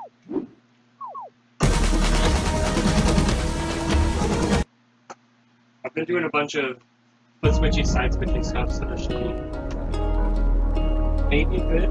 I've been doing a bunch of foot switchy, side switching stuff, so that should be maybe good.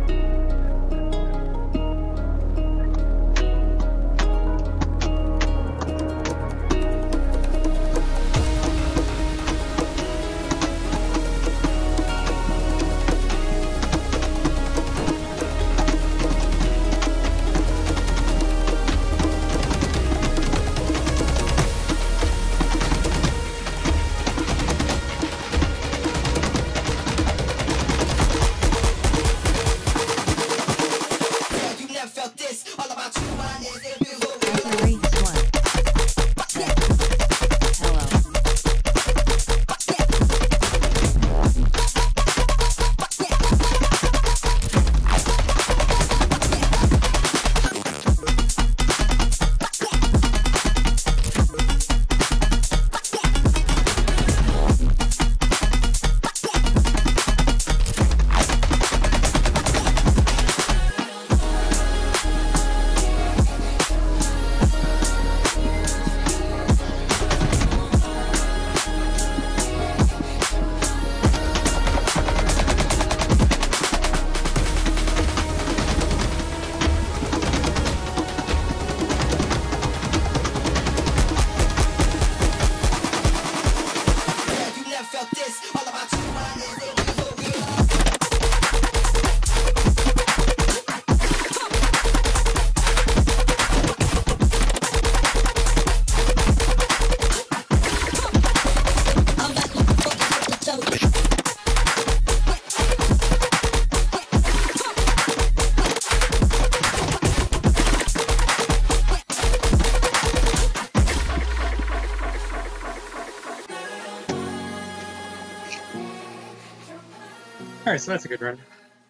Alright, so that's a good run.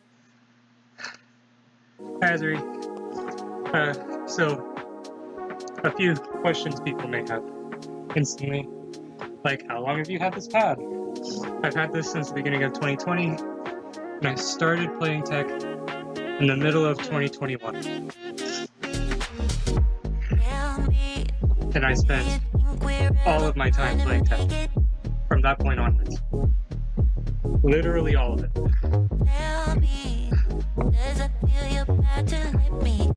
Azuri. So, a few questions people may have instantly. Like, how long have you had this pad? I've had this since the beginning of 2020, and I started playing tech in the middle of 2021. And I spent all of my time playing tech from that point onwards. Literally all of it.